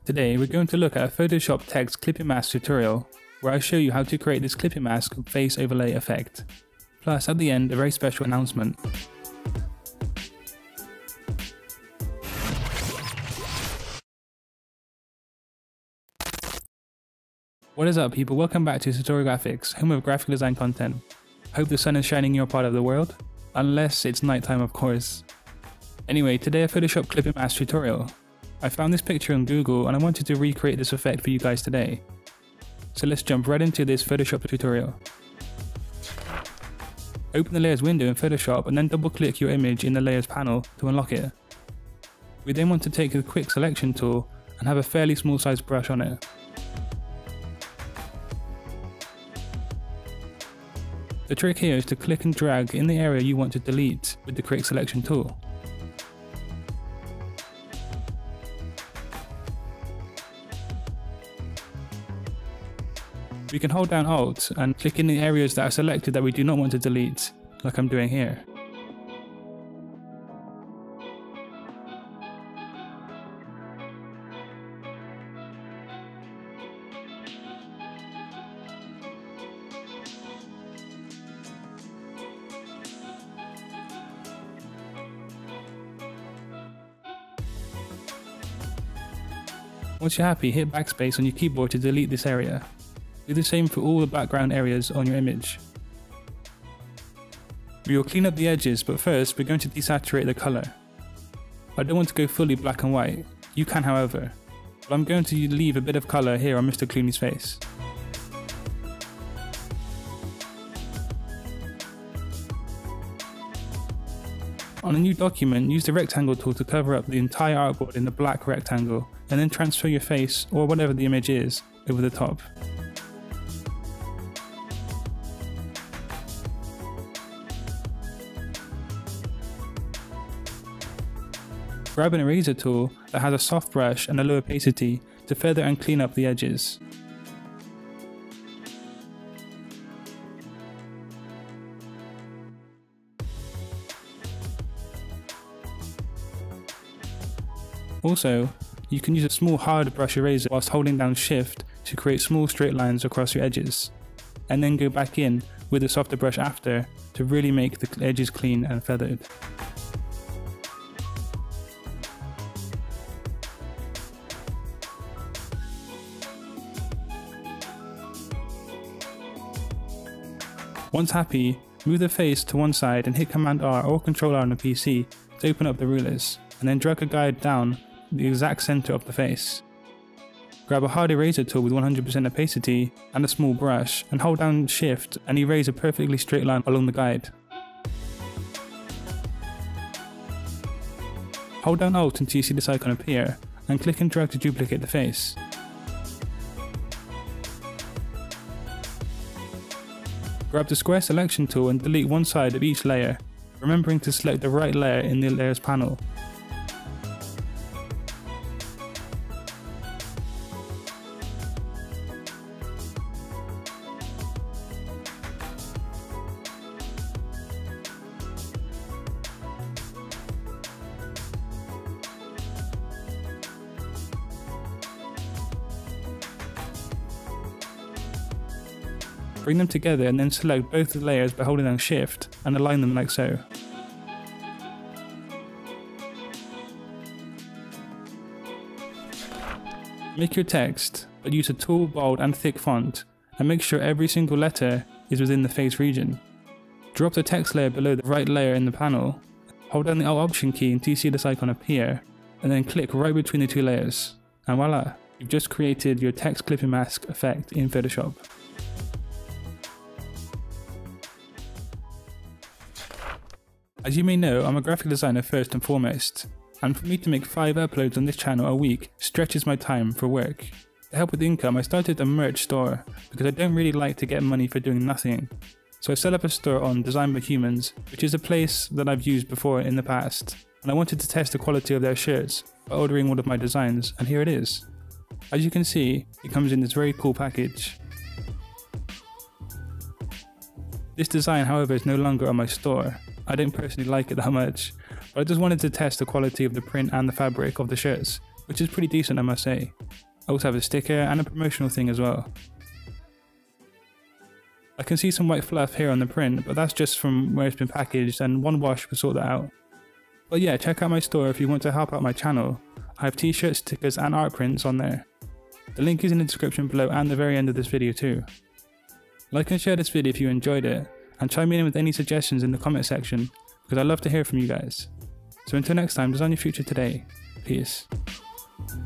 Today we're going to look at a Photoshop text clipping mask tutorial where I show you how to create this clipping mask face overlay effect. Plus at the end a very special announcement. What is up people, welcome back to Satori Graphics, home of graphic design content. Hope the sun is shining in your part of the world, unless it's nighttime of course. Anyway, today a Photoshop clipping mask tutorial. I found this picture on Google and I wanted to recreate this effect for you guys today. So let's jump right into this Photoshop tutorial. Open the layers window in Photoshop and then double click your image in the layers panel to unlock it. We then want to take the quick selection tool and have a fairly small sized brush on it. The trick here is to click and drag in the area you want to delete with the quick selection tool. We can hold down Alt and click in the areas that are selected that we do not want to delete, like I'm doing here. Once you're happy, hit backspace on your keyboard to delete this area. Do the same for all the background areas on your image. We will clean up the edges, but first we're going to desaturate the colour. I don't want to go fully black and white, you can however, but I'm going to leave a bit of colour here on Mr. Clooney's face. On a new document, use the rectangle tool to cover up the entire artboard in the black rectangle, and then transfer your face, or whatever the image is, over the top. Grab an eraser tool that has a soft brush and a low opacity to feather and clean up the edges. Also, you can use a small hard brush eraser whilst holding down Shift to create small straight lines across your edges, and then go back in with a softer brush after to really make the edges clean and feathered. Once happy, move the face to one side and hit Command R or Control R on the PC to open up the rulers, and then drag a guide down the exact center of the face. Grab a hard eraser tool with 100% opacity and a small brush and hold down Shift and erase a perfectly straight line along the guide. Hold down Alt until you see this icon appear and click and drag to duplicate the face. Grab the square selection tool and delete one side of each layer, remembering to select the right layer in the layers panel. Bring them together and then select both the layers by holding down Shift and align them like so. Make your text, but use a tall, bold and thick font, and make sure every single letter is within the face region. Drop the text layer below the right layer in the panel, hold down the Alt Option key until you see this icon appear, and then click right between the two layers, and voila, you've just created your text clipping mask effect in Photoshop. As you may know, I'm a graphic designer first and foremost, and for me to make 5 uploads on this channel a week stretches my time for work. To help with income, I started a merch store because I don't really like to get money for doing nothing. So I set up a store on Design by Humans, which is a place that I've used before in the past, and I wanted to test the quality of their shirts by ordering one of my designs, and here it is. As you can see, it comes in this very cool package. This design, however, is no longer on my store. I don't personally like it that much, but I just wanted to test the quality of the print and the fabric of the shirts which is pretty decent I must say. I also have a sticker and a promotional thing as well. I can see some white fluff here on the print, but that's just from where it's been packaged and one wash will sort that out. But yeah, check out my store if you want to help out my channel. I have t-shirts, stickers and art prints on there. The link is in the description below and the very end of this video too. Like and share this video if you enjoyed it, and chime in with any suggestions in the comment section because I love to hear from you guys. So until next time, design your future today. Peace.